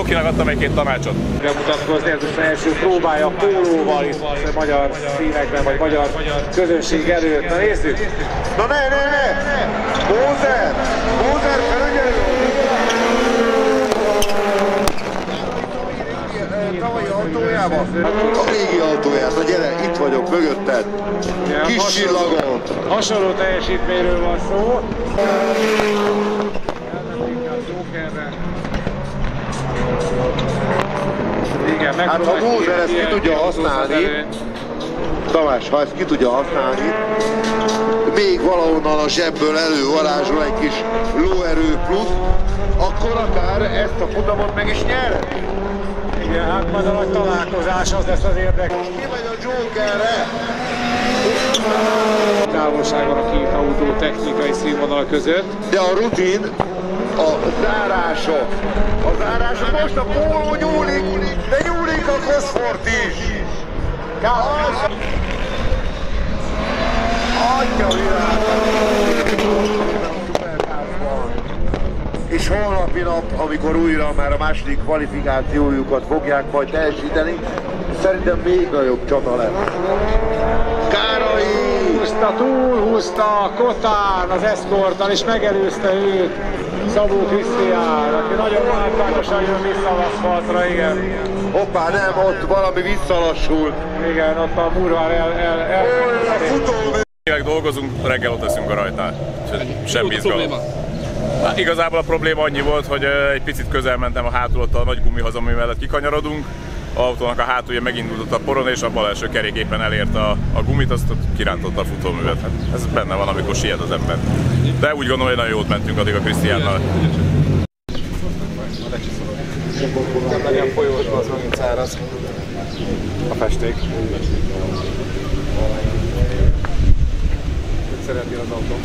Dokinak adtam egy-két tanácsot. Bemutatkozni, ez az első próbája pólóval itt magyar színekben, vagy magyar közönség előtt. Na nézzük! Na ne! Bózer felügyelő! Tavalyi autójában? A régi autójában, na gyere, itt vagyok mögötted. Kis csillagon. Hasonló teljesítményről van szó. Igen, hát ha Bózer ezt ki tudja használni, Tamás, ha ezt ki tudja használni, még valahonnan a zsebből elővarázsol egy kis lóerő plusz, akkor akár ezt a futamot meg is nyer. Igen, hát majd a nagy találkozás az lesz az érdekes. Ki megy a Jokerre? Távolságon a két autó technikai színvonal között. De a rutin, a zárások. Most a póló nyúlik, de nyúlik a Cosworth is. Adja és holnapi nap, amikor újra már a második kvalifikációjukat fogják majd teljesíteni, szerintem még nagyobb csata lesz. Károly! Túlhúzta Kotán az eszkorttal, és megelőzte őt Szabó Krisztián, aki nagyon márkányosan jön vissza az aszfaltra, igen. Hoppá, nem, ott valami visszalassult. Igen, ott a Murván Dolgozunk, reggel ott leszünk a rajtán. Semmi izgalom. Hát, igazából a probléma annyi volt, hogy egy picit közel mentem a hátulottal a nagy gumihoz, ami mellett kikanyarodunk. A autónak a hátulja megindult a poron, és a bal első kerék éppen elérte a gumit, azt kirántotta a futóművet. Hát ez benne van, amikor siet az ember. De úgy gondolom, hogy nagyon jót mentünk addig a Krisztiánnal. Nem legyen folyósban, az megint száraz. A festék. Mit szeretnél az autó?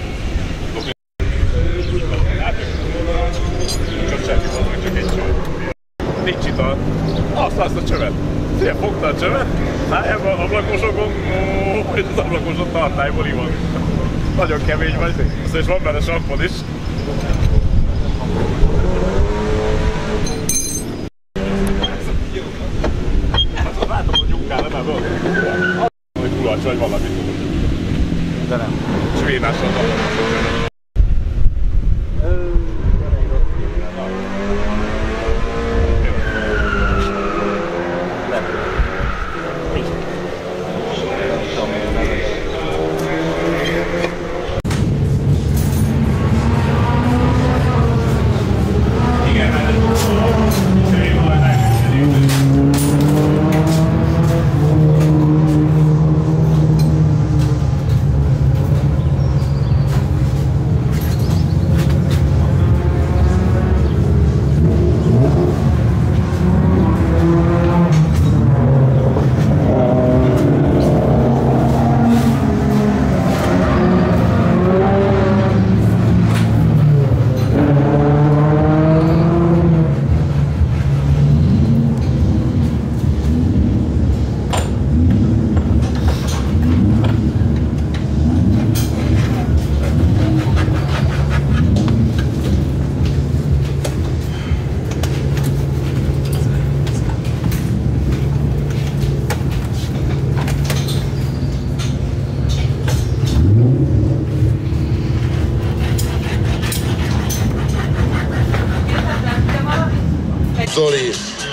Nincs ital. Azt a csövet. Szia, fogta a csövet, szájában ablakosokon, és az ablakosok tartályból ivon. Nagyon kemény vagy, és van benne sampon is. Hát látom, hogy lyukkál, nem ebből. Hogy kulacs vagy valamit. De nem. Svénással van. Zoli.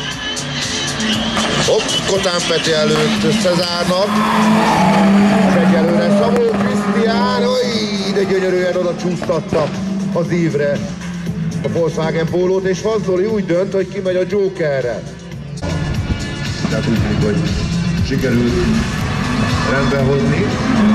Hopp, Kotán Peti előtt összezárnak. Egyelőre Szabó Krisztián, de gyönyörűen oda csúsztatta az ívre a Volkswagen Pólót, és Vas Zoli úgy dönt, hogy kimegy a Jokerre. Tehát úgy tűnik, hogy sikerült rendbe hozni.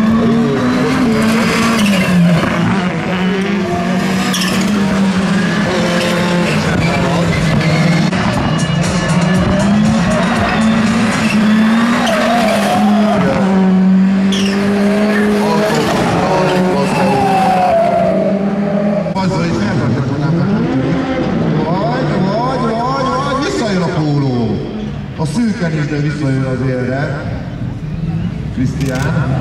A szűken is, de visszajön az élre. Krisztián.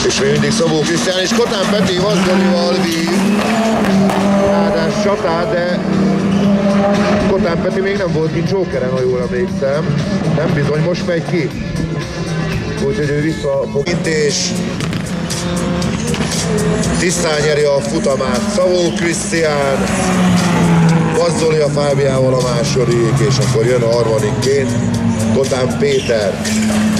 És még mindig Szabó Krisztián és Kotán Peti Vazdolival vív. Ráadás csatát, de Kotán Peti még nem volt ki Jokeren, ha jól emlékszem. Nem bizony, most megy ki. Úgyhogy ő vissza fog. És tisztán nyeri a futamát Szabó Krisztián. Vazdoli a Fábiával a második, és akkor jön a harmadikként Kotán Péter.